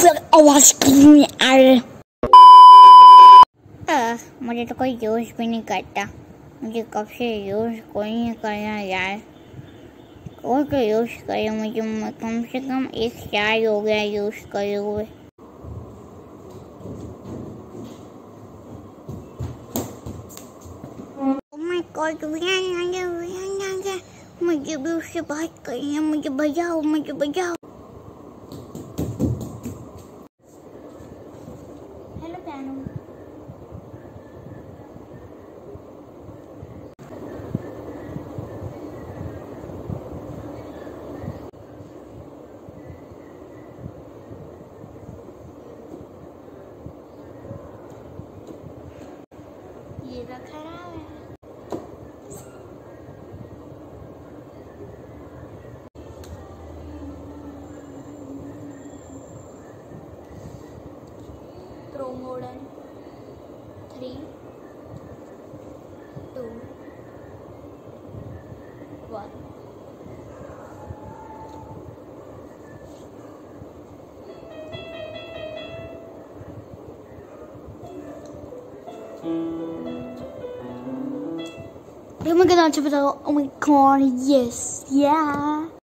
आवाज क्यों नहीं आ रही? मुझे तो कोई यूज भी नहीं करता। मुझे कब से यूज कोई नहीं करना यार। और तो यूज करे मुझे कम से कम 1 साल हो गया यूज करे हुए। मुझे भी उससे बात करनी है। मुझे बजाओ, मुझे बजाओ। Hello piano. ये तो खराब है। Pro model 3, 2, 1। मैं कितना अच्छा बताओ। Oh my god, yes, yeah.